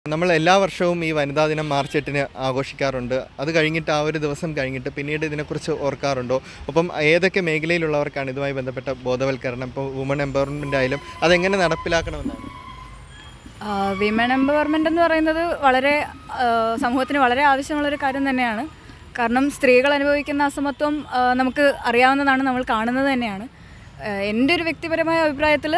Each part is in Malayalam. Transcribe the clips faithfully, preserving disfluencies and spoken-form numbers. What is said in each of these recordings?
നമ്മൾ എല്ലാ വർഷവും ഈ വനിതാ ദിനം മാർച്ച് എട്ടിന് ആഘോഷിക്കാറുണ്ട്. അത് കഴിഞ്ഞിട്ട് ആ ഒരു ദിവസം കഴിഞ്ഞിട്ട് പിന്നീട് ഇതിനെക്കുറിച്ച് ഓർക്കാറുണ്ടോ? ഒപ്പം ഏതൊക്കെ മേഖലയിലുള്ളവർക്കാണ് ഇതുമായി ബന്ധപ്പെട്ട ബോധവൽക്കരണം, ഇപ്പോൾ വുമൺ എംപവർമെൻ്റ് ആയാലും അതെങ്ങനെ നടപ്പിലാക്കണമെന്നാണ്? വിമൻ എംപവർമെൻ്റ് എന്ന് പറയുന്നത് വളരെ സമൂഹത്തിന് വളരെ ആവശ്യമുള്ളൊരു കാര്യം തന്നെയാണ്. കാരണം സ്ത്രീകൾ അനുഭവിക്കുന്ന അസമത്വം നമുക്ക് അറിയാവുന്നതാണ്, നമ്മൾ കാണുന്നത് തന്നെയാണ്. എൻ്റെ ഒരു വ്യക്തിപരമായ അഭിപ്രായത്തിൽ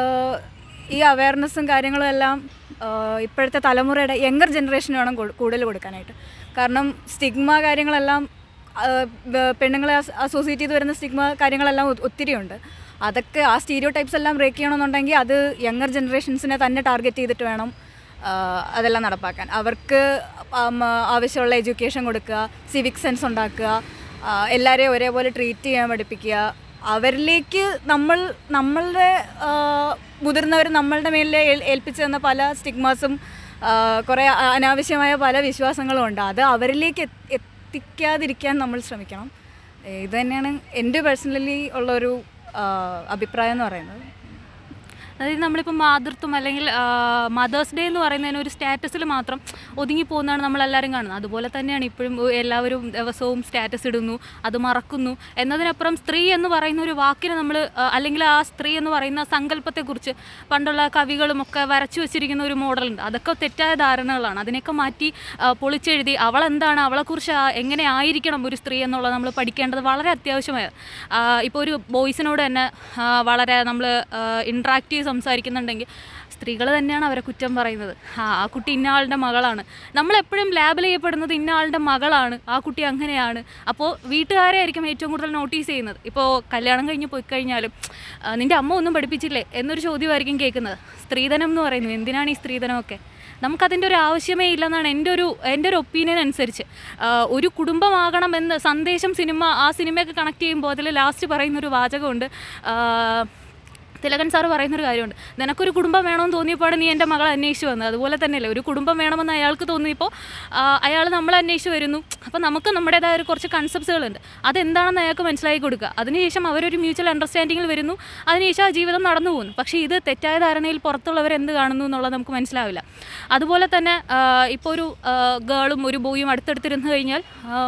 ഈ അവയർനെസ്സും കാര്യങ്ങളും എല്ലാം ഇപ്പോഴത്തെ തലമുറയുടെ യങ്ങർ ജനറേഷന് വേണം കൂടുതൽ കൊടുക്കാനായിട്ട്. കാരണം സ്റ്റിഗ്മ കാര്യങ്ങളെല്ലാം പെണ്ണുങ്ങളെ അസോസിയേറ്റ് ചെയ്ത് വരുന്ന സ്റ്റിഗ്മ കാര്യങ്ങളെല്ലാം ഒത്തിരിയുണ്ട്. അതൊക്കെ ആ സ്റ്റീരിയോ ടൈപ്സ് എല്ലാം ബ്രേക്ക് ചെയ്യണമെന്നുണ്ടെങ്കിൽ അത് യങ്ങർ ജനറേഷൻസിനെ തന്നെ ടാർഗറ്റ് ചെയ്തിട്ട് വേണം അതെല്ലാം നടപ്പാക്കാൻ. അവർക്ക് ആവശ്യമുള്ള എഡ്യൂക്കേഷൻ കൊടുക്കുക, സിവിക് സെൻസ് ഉണ്ടാക്കുക, എല്ലാവരെയും ഒരേപോലെ ട്രീറ്റ് ചെയ്യാൻ പഠിപ്പിക്കുക. അവരിലേക്ക് നമ്മൾ നമ്മളുടെ മുതിർന്നവർ നമ്മളുടെ മേലെ ഏൽപ്പിച്ചു തന്ന പല സ്റ്റിഗ്മാസും കുറേ അനാവശ്യമായ പല വിശ്വാസങ്ങളും ഉണ്ട്. അത് അവരിലേക്ക് എത്തിക്കാതിരിക്കാൻ നമ്മൾ ശ്രമിക്കണം. ഇത് തന്നെയാണ് എൻ്റെ പേഴ്സണലി ഉള്ളൊരു അഭിപ്രായം എന്ന് പറയുന്നത്. അതായത് നമ്മളിപ്പോൾ മാതൃത്വം അല്ലെങ്കിൽ മദേഴ്സ് ഡേ എന്ന് പറയുന്നതിന് ഒരു സ്റ്റാറ്റസിൽ മാത്രം ഒതുങ്ങിപ്പോകുന്നതാണ് നമ്മളെല്ലാവരും കാണുന്നത്. അതുപോലെ തന്നെയാണ് ഇപ്പോഴും എല്ലാവരും ദിവസവും സ്റ്റാറ്റസ് ഇടുന്നു, അത് മറക്കുന്നു. എന്നതിനപ്പുറം സ്ത്രീ എന്ന് പറയുന്ന ഒരു വാക്കിനെ നമ്മൾ അല്ലെങ്കിൽ ആ സ്ത്രീ എന്ന് പറയുന്ന സങ്കല്പത്തെക്കുറിച്ച് പണ്ടുള്ള കവികളും ഒക്കെ വരച്ചു വെച്ചിരിക്കുന്ന ഒരു മോഡലുണ്ട്. അതൊക്കെ തെറ്റായ ധാരണകളാണ്. അതിനെയൊക്കെ മാറ്റി പൊളിച്ചെഴുതി അവളെന്താണ്, അവളെക്കുറിച്ച് എങ്ങനെ ആയിരിക്കണം ഒരു സ്ത്രീ എന്നുള്ളത് നമ്മൾ പഠിക്കേണ്ടത് വളരെ അത്യാവശ്യമാണ്. ഇപ്പോൾ ഒരു ബോയ്സിനോട് തന്നെ വളരെ നമ്മൾ ഇൻട്രാക്ട് ചെയ്ത് സംസാരിക്കുന്നുണ്ടെങ്കിൽ സ്ത്രീകൾ തന്നെയാണ് അവരെ കുറ്റം പറയുന്നത്. ആ ആ കുട്ടി ഇന്ന ആളുടെ മകളാണ്. നമ്മളെപ്പോഴും ലാബിൽ ചെയ്യപ്പെടുന്നത് ഇന്ന ആളുടെ മകളാണ്, ആ കുട്ടി അങ്ങനെയാണ്. അപ്പോൾ വീട്ടുകാരെ ആയിരിക്കും ഏറ്റവും കൂടുതൽ നോട്ടീസ് ചെയ്യുന്നത്. ഇപ്പോൾ കല്യാണം കഴിഞ്ഞ് പോയി കഴിഞ്ഞാലും നിൻ്റെ അമ്മ ഒന്നും പഠിപ്പിച്ചില്ലേ എന്നൊരു ചോദ്യമായിരിക്കും കേൾക്കുന്നത്. സ്ത്രീധനം എന്ന് പറയുന്നത് എന്തിനാണ് ഈ സ്ത്രീധനമൊക്കെ? നമുക്കതിൻ്റെ ഒരു ആവശ്യമേ ഇല്ലെന്നാണ് എൻ്റെ ഒരു എൻ്റെ ഒരു ഒപ്പീനിയൻ അനുസരിച്ച്. ഒരു കുടുംബമാകണമെന്ന് സന്ദേശം സിനിമ ആ സിനിമയൊക്കെ കണക്ട് ചെയ്യുമ്പോൾ അതിൽ ലാസ്റ്റ് പറയുന്നൊരു വാചകമുണ്ട്. തിലകൻ സാറ് പറയുന്നൊരു കാര്യമുണ്ട്, നിനക്കൊരു കുടുംബം വേണമെന്ന് തോന്നിയപ്പോഴാണ് നീ എൻ്റെ മകളെ അന്വേഷിച്ച് വന്നത്. അതുപോലെ തന്നെയല്ലേ ഒരു കുടുംബം വേണമെന്ന് അയാൾക്ക് തോന്നിയപ്പോൾ അയാൾ നമ്മളെ അന്വേഷിച്ച് വരുന്നു. അപ്പോൾ നമുക്ക് നമ്മുടേതായ ഒരു കുറച്ച് കൺസെപ്റ്റ്സുകളുണ്ട്, അതെന്താണെന്ന് അയാൾക്ക് മനസ്സിലാക്കി കൊടുക്കുക. അതിനുശേഷം അവരൊരു മ്യൂച്വൽ അണ്ടർസ്റ്റാൻഡിങ്ങിൽ വരുന്നു, അതിനുശേഷം ആ ജീവിതം നടന്നു പോകുന്നു. പക്ഷേ ഇത് തെറ്റായ ധാരണയിൽ പുറത്തുള്ളവർ എന്ത് കാണുന്നു എന്നുള്ളത് നമുക്ക് മനസ്സിലാവില്ല. അതുപോലെ തന്നെ ഇപ്പോൾ ഒരു ഗേളും ഒരു ബോയും അടുത്തടുത്തിരുന്ന് കഴിഞ്ഞാൽ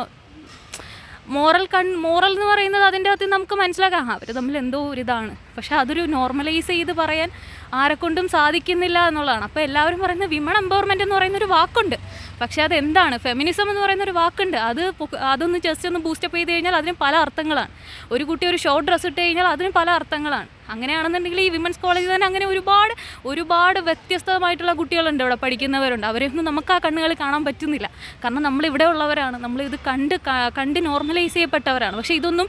മോറൽ കൺ മോറൽ എന്ന് പറയുന്നത് അതിൻ്റെ അകത്ത് നമുക്ക് മനസ്സിലാക്കാം അവർ തമ്മിൽ എന്തോ ഒരു ഇതാണ്. പക്ഷേ അതൊരു നോർമലൈസ് ചെയ്ത് പറയാൻ ആരെക്കൊണ്ടും സാധിക്കുന്നില്ല എന്നുള്ളതാണ്. അപ്പോൾ എല്ലാവരും പറയുന്നത് വിമൺ എംപവർമെൻറ്റ് എന്ന് പറയുന്നൊരു വാക്കുണ്ട്, പക്ഷേ അതെന്താണ്? ഫെമിനിസം എന്ന് പറയുന്നൊരു വാക്കുണ്ട്. അത് അതൊന്ന് ജസ്റ്റ് ഒന്ന് ബൂസ്റ്റപ്പ് ചെയ്ത് കഴിഞ്ഞാൽ അതിന് പല അർത്ഥങ്ങളാണ്. ഒരു കുട്ടി ഒരു ഷോർട്ട് ഡ്രസ്സ് ഇട്ട് കഴിഞ്ഞാൽ അതിന് പല അർത്ഥങ്ങളാണ്. അങ്ങനെയാണെന്നുണ്ടെങ്കിൽ ഈ വിമൻസ് കോളേജിൽ തന്നെ അങ്ങനെ ഒരുപാട് ഒരുപാട് വ്യത്യസ്തമായിട്ടുള്ള കുട്ടികളുണ്ട്, ഇവിടെ പഠിക്കുന്നവരുണ്ട്. അവരെയൊന്നും നമുക്ക് ആ കണ്ണുകളിൽ കാണാൻ പറ്റുന്നില്ല. കാരണം നമ്മളിവിടെ ഉള്ളവരാണ്, നമ്മളിത് കണ്ട് കണ്ട് നോർമലൈസ് ചെയ്യപ്പെട്ടവരാണ്. പക്ഷേ ഇതൊന്നും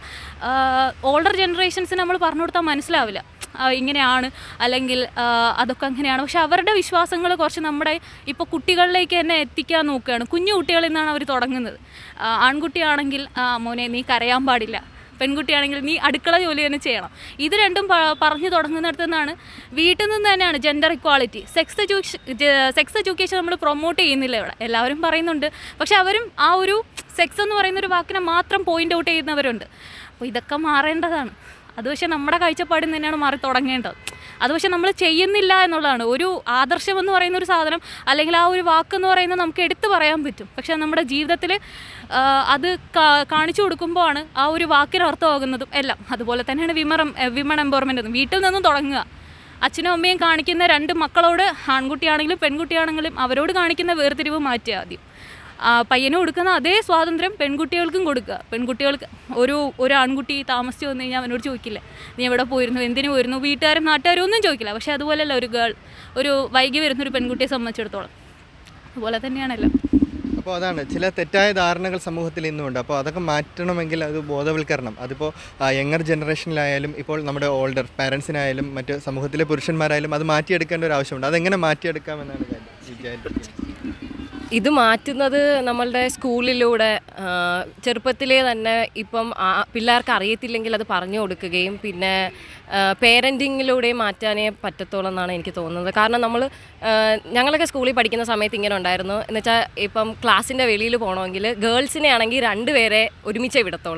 ഓൾഡർ ജനറേഷൻസിന് നമ്മൾ പറഞ്ഞു കൊടുത്താൽ മനസ്സിലാവില്ല. ഇങ്ങനെയാണ് അല്ലെങ്കിൽ അതൊക്കെ അങ്ങനെയാണ്. പക്ഷെ അവരുടെ വിശ്വാസങ്ങൾ കുറച്ച് നമ്മുടെ ഇപ്പോൾ കുട്ടികളിലേക്ക് തന്നെ എത്തിക്കാൻ നോക്കുകയാണ്. കുഞ്ഞു കുട്ടികളിൽ നിന്നാണ് അവർ തുടങ്ങുന്നത്. ആൺകുട്ടിയാണെങ്കിൽ മോനെ നീ കരയാൻ പാടില്ല, പെൺകുട്ടിയാണെങ്കിൽ നീ അടുക്കള ജോലി തന്നെ ചെയ്യണം. ഇത് രണ്ടും പറഞ്ഞു തുടങ്ങുന്നിടത്തു നിന്നാണ് വീട്ടിൽ നിന്ന് തന്നെയാണ് gender equality. Sex education sex education നമ്മൾ പ്രൊമോട്ട് ചെയ്യുന്നില്ല ഇവിടെ, എല്ലാവരും പറയുന്നുണ്ട്. പക്ഷെ അവരും ആ ഒരു സെക്സ് എന്ന് പറയുന്നൊരു വാക്കിനെ മാത്രം പോയിൻ്റ് ഔട്ട് ചെയ്യുന്നവരുണ്ട്. അപ്പോൾ ഇതൊക്കെ മാറേണ്ടതാണ്. അത് പക്ഷേ നമ്മുടെ കാഴ്ചപ്പാടിൽ തന്നെയാണ് മാറി തുടങ്ങേണ്ടത്. അത് പക്ഷെ നമ്മൾ ചെയ്യുന്നില്ല എന്നുള്ളതാണ്. ഒരു ആദർശം എന്ന് പറയുന്ന ഒരു സാധനം അല്ലെങ്കിൽ ആ ഒരു വാക്കെന്ന് പറയുന്നത് നമുക്ക് എടുത്തു പറയാൻ പറ്റും. പക്ഷേ നമ്മുടെ ജീവിതത്തിൽ അത് കാണിച്ചു കൊടുക്കുമ്പോഴാണ് ആ ഒരു വാക്കിന് അർത്ഥമാകുന്നതും എല്ലാം. അതുപോലെ തന്നെയാണ് വിമർ വിമൺ എംപവർമെൻ്റ് എന്ന് വീട്ടിൽ നിന്നും തുടങ്ങുക. അച്ഛനും അമ്മയും കാണിക്കുന്ന രണ്ട് മക്കളോട്, ആൺകുട്ടിയാണെങ്കിലും പെൺകുട്ടിയാണെങ്കിലും അവരോട് കാണിക്കുന്ന വേർതിരിവ് മാറ്റുക ആദ്യം. പയ്യന് കൊടുക്കുന്ന അതേ സ്വാതന്ത്ര്യം പെൺകുട്ടികൾക്കും കൊടുക്കുക. പെൺകുട്ടികൾക്ക് ഒരു ഒരു ആൺകുട്ടി താമസിച്ച് വന്നു കഴിഞ്ഞാൽ അവനോട് ചോദിക്കില്ല നീ എവിടെ പോയിരുന്നു, എന്തിനു പോയിരുന്നു, വീട്ടുകാരും നാട്ടുകാരും ഒന്നും ചോദിക്കില്ല. പക്ഷേ അതുപോലെയല്ല ഒരു ഗേൾ, ഒരു വൈകി വരുന്നൊരു പെൺകുട്ടിയെ സംബന്ധിച്ചിടത്തോളം. അതുപോലെ തന്നെയാണല്ലോ. അപ്പോൾ അതാണ് ചില തെറ്റായ ധാരണകൾ സമൂഹത്തിൽ ഇന്നുമുണ്ട്. അപ്പോൾ അതൊക്കെ മാറ്റണമെങ്കിൽ അത് ബോധവൽക്കരണം. അതിപ്പോൾ യങ്ങർ ജനറേഷനിലായാലും ഇപ്പോൾ നമ്മുടെ ഓൾഡർ പാരൻസിനായാലും മറ്റ് സമൂഹത്തിലെ പുരുഷന്മാരായാലും അത് മാറ്റിയെടുക്കേണ്ട ഒരു ആവശ്യമുണ്ട്. അതെങ്ങനെ മാറ്റിയെടുക്കാമെന്നാണ് വിചാരിക്കുന്നത്? ഇത് മാറ്റുന്നത് നമ്മളുടെ സ്കൂളിലൂടെ ചെറുപ്പത്തിലേ തന്നെ ഇപ്പം പിള്ളേർക്ക് അറിയത്തില്ലെങ്കിൽ അത് പറഞ്ഞു കൊടുക്കുകയും പിന്നെ പേരൻറ്റിങ്ങിലൂടെയും മാറ്റാനേ പറ്റത്തുള്ളൂ എന്നാണ് എനിക്ക് തോന്നുന്നത്. കാരണം നമ്മൾ ഞങ്ങളൊക്കെ സ്കൂളിൽ പഠിക്കുന്ന സമയത്ത് ഇങ്ങനെ ഉണ്ടായിരുന്നു. എന്നുവെച്ചാൽ ഇപ്പം ക്ലാസ്സിൻ്റെ വെളിയിൽ പോകണമെങ്കിൽ ഗേൾസിനെ ആണെങ്കിൽ രണ്ടുപേരെ ഒരുമിച്ചേ വിടത്തുള്ളൂ.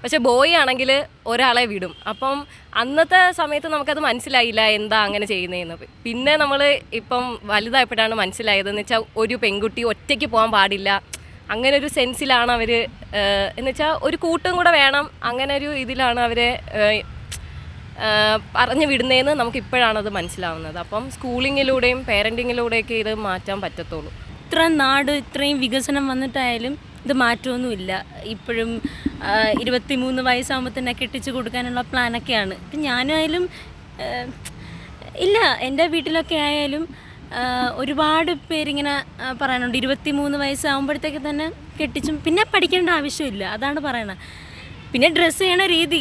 പക്ഷെ ബോയ് ആണെങ്കിൽ ഒരാളെ വിടും. അപ്പം അന്നത്തെ സമയത്ത് നമുക്കത് മനസ്സിലായില്ല എന്താ അങ്ങനെ ചെയ്യുന്നതെന്ന്. പിന്നെ നമ്മൾ ഇപ്പം വലുതായപ്പോഴാണ് മനസ്സിലായതെന്ന് വെച്ചാൽ ഒരു പെൺകുട്ടി ഒറ്റയ്ക്ക് പോകാൻ പാടില്ല, അങ്ങനെ ഒരു സെൻസിലാണ് അവർ, എന്ന് വെച്ചാൽ ഒരു കൂട്ടും കൂടെ വേണം, അങ്ങനെ ഒരു ഇതിലാണ് അവരെ പറഞ്ഞു വിടുന്നതെന്ന് നമുക്ക് ഇപ്പോഴാണത് മനസ്സിലാവുന്നത്. അപ്പം സ്കൂളിങ്ങിലൂടെയും പേരൻറ്റിങ്ങിലൂടെയൊക്കെ ഇത് മാറ്റാൻ പറ്റത്തുള്ളൂ. ഇത്ര നാട് ഇത്രയും വികസനം വന്നിട്ടായാലും ഇത് മാറ്റമൊന്നുമില്ല. ഇപ്പോഴും ഇരുപത്തി മൂന്ന് വയസ്സാകുമ്പോൾ തന്നെ കെട്ടിച്ചു കൊടുക്കാനുള്ള പ്ലാനൊക്കെയാണ്. ഇപ്പം ഞാനായാലും ഇല്ല, എൻ്റെ വീട്ടിലൊക്കെ ആയാലും ഒരുപാട് പേരിങ്ങനെ പറയാനുണ്ട് ഇരുപത്തി മൂന്ന് വയസ്സാകുമ്പോഴത്തേക്ക് തന്നെ കെട്ടിച്ചും പിന്നെ പഠിക്കേണ്ട ആവശ്യമില്ല, അതാണ് പറയണത്. പിന്നെ ഡ്രസ്സ് ചെയ്യണ രീതി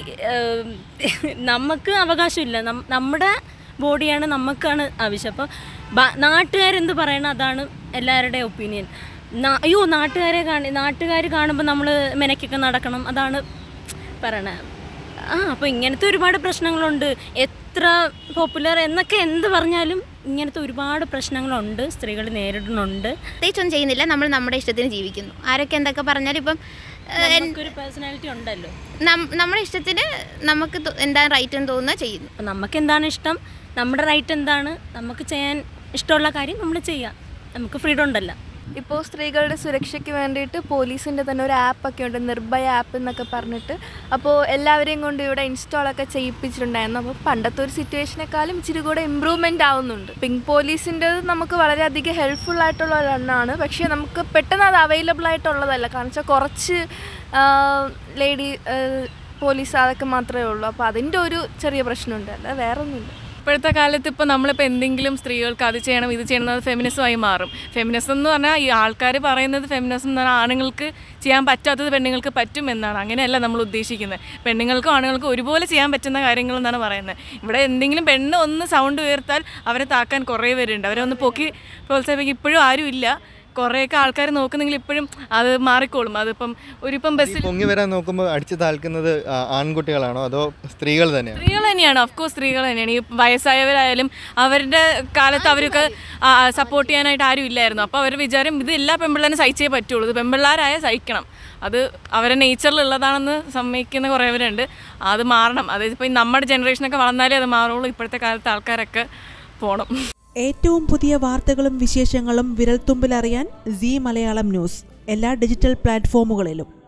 നമുക്ക് അവകാശമില്ല, നമ്മുടെ ബോഡിയാണ്, നമുക്കാണ് ആവശ്യം. അപ്പോൾ നാട്ടുകാരെന്ത് പറയണം അതാണ് എല്ലാവരുടെയും ഒപ്പീനിയൻ. അയ്യോ നാട്ടുകാരെ കാണി നാട്ടുകാർ കാണുമ്പോൾ നമ്മൾ മെനക്കൊക്കെ നടക്കണം, അതാണ് പറയണത്. ആ അപ്പോൾ ഇങ്ങനത്തെ ഒരുപാട് പ്രശ്നങ്ങളുണ്ട്. എത്ര പോപ്പുലർ എന്നൊക്കെ എന്ത് പറഞ്ഞാലും ഇങ്ങനത്തെ ഒരുപാട് പ്രശ്നങ്ങളുണ്ട്, സ്ത്രീകൾ നേരിടുന്നുണ്ട്. പ്രത്യേകിച്ചൊന്നും ചെയ്യുന്നില്ല, നമ്മൾ നമ്മുടെ ഇഷ്ടത്തിന് ജീവിക്കുന്നു. ആരൊക്കെ എന്തൊക്കെ പറഞ്ഞാലും ഇപ്പം ഒരു പേഴ്സണാലിറ്റി ഉണ്ടല്ലോ, നമ്മുടെ ഇഷ്ടത്തിന് നമുക്ക് എന്താണ് റൈറ്റ് എന്ന് തോന്നുന്നത് ചെയ്യുന്നു. അപ്പം നമുക്ക് എന്താണ് ഇഷ്ടം, നമ്മുടെ റൈറ്റ് എന്താണ്, നമുക്ക് ചെയ്യാൻ ഇഷ്ടമുള്ള കാര്യം നമ്മൾ ചെയ്യാം, നമുക്ക് ഫ്രീഡം ഉണ്ടല്ലോ. ഇപ്പോൾ സ്ത്രീകളുടെ സുരക്ഷയ്ക്ക് വേണ്ടിയിട്ട് പോലീസിൻ്റെ തന്നെ ഒരു ആപ്പൊക്കെ ഉണ്ട്, നിർഭയ ആപ്പ് എന്നൊക്കെ പറഞ്ഞിട്ട്. അപ്പോൾ എല്ലാവരെയും കൊണ്ട് ഇവിടെ ഇൻസ്റ്റാളൊക്കെ ചെയ്യിപ്പിച്ചിട്ടുണ്ടായിരുന്നു. അപ്പോൾ പണ്ടത്തെ ഒരു സിറ്റുവേഷനേക്കാളും ഇച്ചിരി കൂടെ ഇമ്പ്രൂവ്മെൻ്റ് ആവുന്നുണ്ട്. പിങ്ക് പോലീസിൻ്റെ നമുക്ക് വളരെയധികം ഹെൽപ്ഫുൾ ആയിട്ടുള്ള ഒരെണ്ണമാണ്. പക്ഷേ നമുക്ക് പെട്ടെന്ന് അത് അവൈലബിൾ ആയിട്ടുള്ളതല്ല, കാരണം വെച്ചാൽ കുറച്ച് ലേഡി പോലീസ് അതൊക്കെ മാത്രമേ ഉള്ളൂ. അപ്പോൾ അതിൻ്റെ ഒരു ചെറിയ പ്രശ്നമുണ്ട്, അല്ല വേറെ ഒന്നുമില്ല. ഇപ്പോഴത്തെ കാലത്ത് ഇപ്പോൾ നമ്മളിപ്പോൾ എന്തെങ്കിലും സ്ത്രീകൾക്ക് അത് ചെയ്യണം ഇത് ചെയ്യണം അത് ഫെമിനിസമായി മാറും. ഫെമിനിസം എന്ന് പറഞ്ഞാൽ ഈ ആൾക്കാർ പറയുന്നത് ഫെമിനിസം എന്ന് പറഞ്ഞാൽ ആണുങ്ങൾക്ക് ചെയ്യാൻ പറ്റാത്തത് പെണ്ണുങ്ങൾക്ക് പറ്റും എന്നാണ്. അങ്ങനെയല്ല നമ്മൾ ഉദ്ദേശിക്കുന്നത്. പെണ്ണുങ്ങൾക്കും ആണുങ്ങൾക്കും ഒരുപോലെ ചെയ്യാൻ പറ്റുന്ന കാര്യങ്ങൾ എന്നാണ് പറയുന്നത്. ഇവിടെ എന്തെങ്കിലും പെണ്ണ് ഒന്ന് സൗണ്ട് ഉയർത്താൽ അവരെ താക്കാൻ കുറേ പേരുണ്ട്, അവരെ ഒന്ന് പൊക്കി പ്രോത്സാഹിപ്പിക്കും. ഇപ്പോഴും ആരും ഇല്ല, കുറേയൊക്കെ ആൾക്കാർ നോക്കുന്നെങ്കിൽ ഇപ്പോഴും അത് മാറിക്കോളും. അതിപ്പം ഒരിപ്പം ബസ്സിൽ പൊങ്ങി വരാൻ നോക്കുമ്പോൾ അടിച്ചു താൽക്കുന്നത് ആൺകുട്ടികളാണോ അതോ സ്ത്രീകൾ തന്നെയാണ്? സ്ത്രീകൾ തന്നെയാണ്, ഓഫ്കോഴ്സ് സ്ത്രീകൾ തന്നെയാണ്. ഈ വയസ്സായവരായാലും അവരുടെ കാലത്ത് അവർക്ക് സപ്പോർട്ട് ചെയ്യാനായിട്ട് ആരും ഇല്ലായിരുന്നു. അപ്പോൾ അവർ വിചാരം ഇത് എല്ലാ പെൺപിള്ളേരും സഹിച്ചേ പറ്റുള്ളൂ, ഇത് പെൺപിള്ളേരായ സഹിക്കണം, അത് അവരുടെ നേച്ചറിലുള്ളതാണെന്ന് സമ്മതിക്കുന്ന കുറേ പേരുണ്ട്. അത് മാറണം. അതായത് ഇപ്പോൾ നമ്മുടെ ജനറേഷനൊക്കെ വളർന്നാലേ അത് മാറുള്ളൂ. ഇപ്പോഴത്തെ കാലത്ത് ആൾക്കാരൊക്കെ പോകണം. ഏറ്റവും പുതിയ വാർത്തകളും വിശേഷങ്ങളും വിരൽത്തുമ്പിലറിയാൻ സീ മലയാളം ന്യൂസ് എല്ലാ ഡിജിറ്റൽ പ്ലാറ്റ്ഫോമുകളിലും.